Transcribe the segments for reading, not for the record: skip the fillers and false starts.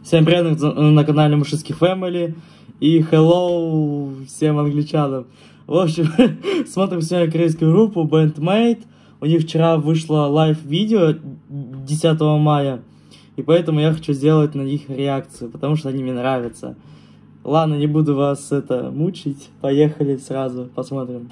Всем привет на канале Мышиский Family. И hello всем англичанам. В общем, смотрим сегодня корейскую группу Bandmate. У них вчера вышло лайв-видео 10 мая. И поэтому я хочу сделать на них реакцию, потому что они мне нравятся. Ладно, не буду вас мучить. Поехали сразу, посмотрим.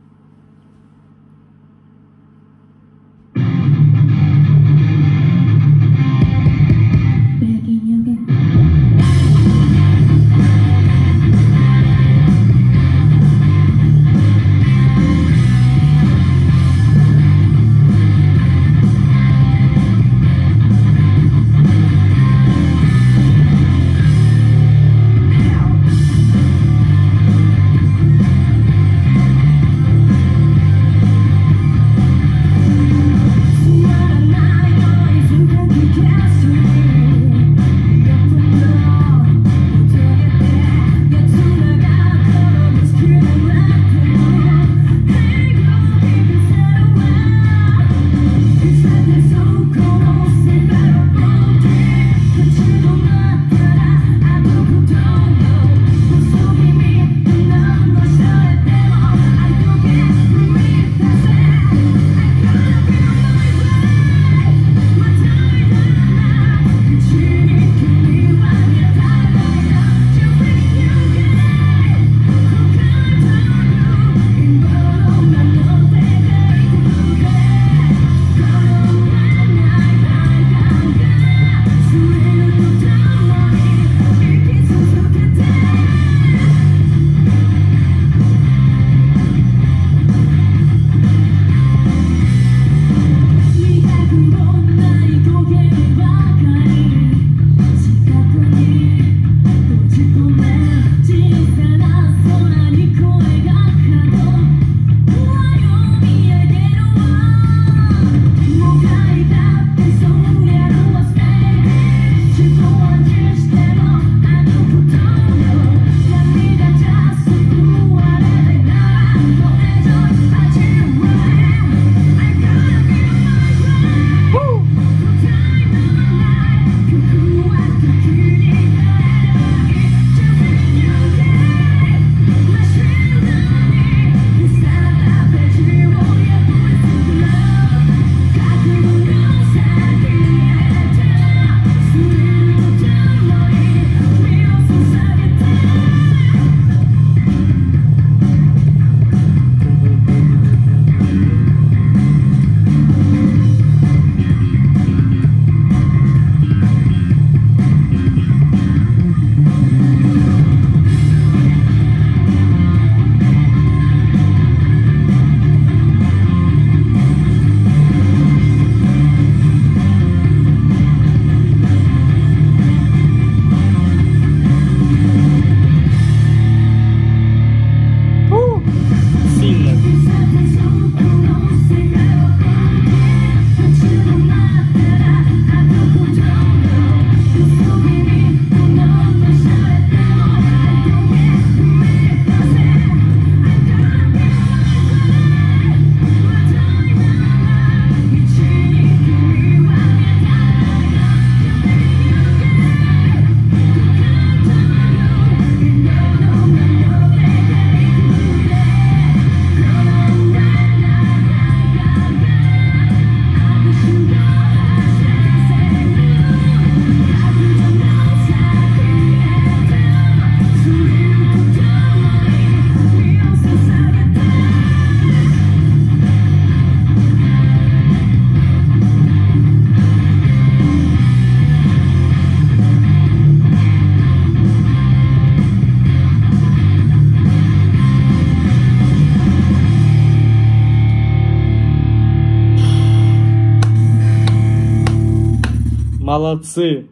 Молодцы,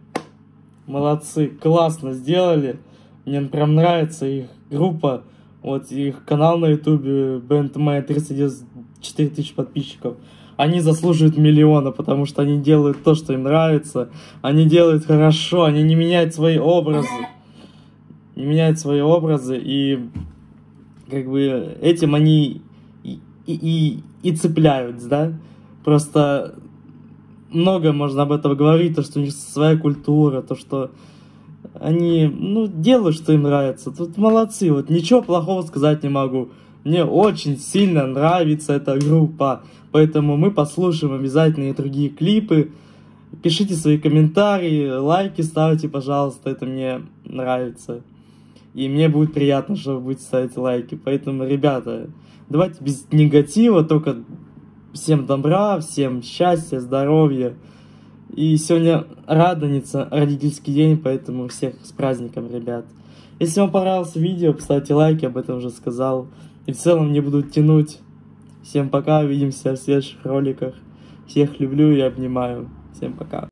молодцы, классно сделали. Мне прям нравится их группа, вот их канал на ютубе Bandmate, 34 тысячи подписчиков. Они заслуживают миллиона, потому что они делают то, что им нравится. Они делают хорошо, они не меняют свои образы. И как бы этим они и цепляют, да? Просто много можно об этом говорить, то, что у них своя культура, то, что они, ну, делают, что им нравится. Тут молодцы, вот ничего плохого сказать не могу. Мне очень сильно нравится эта группа, поэтому мы послушаем обязательно и другие клипы. Пишите свои комментарии, лайки ставьте, пожалуйста, это мне нравится. И мне будет приятно, что вы будете ставить лайки. Поэтому, ребята, давайте без негатива, только всем добра, всем счастья, здоровья. И сегодня Радоница, родительский день, поэтому всех с праздником, ребят. Если вам понравилось видео, поставьте лайки, об этом уже сказал. И в целом не буду тянуть. Всем пока, увидимся в следующих роликах. Всех люблю и обнимаю. Всем пока.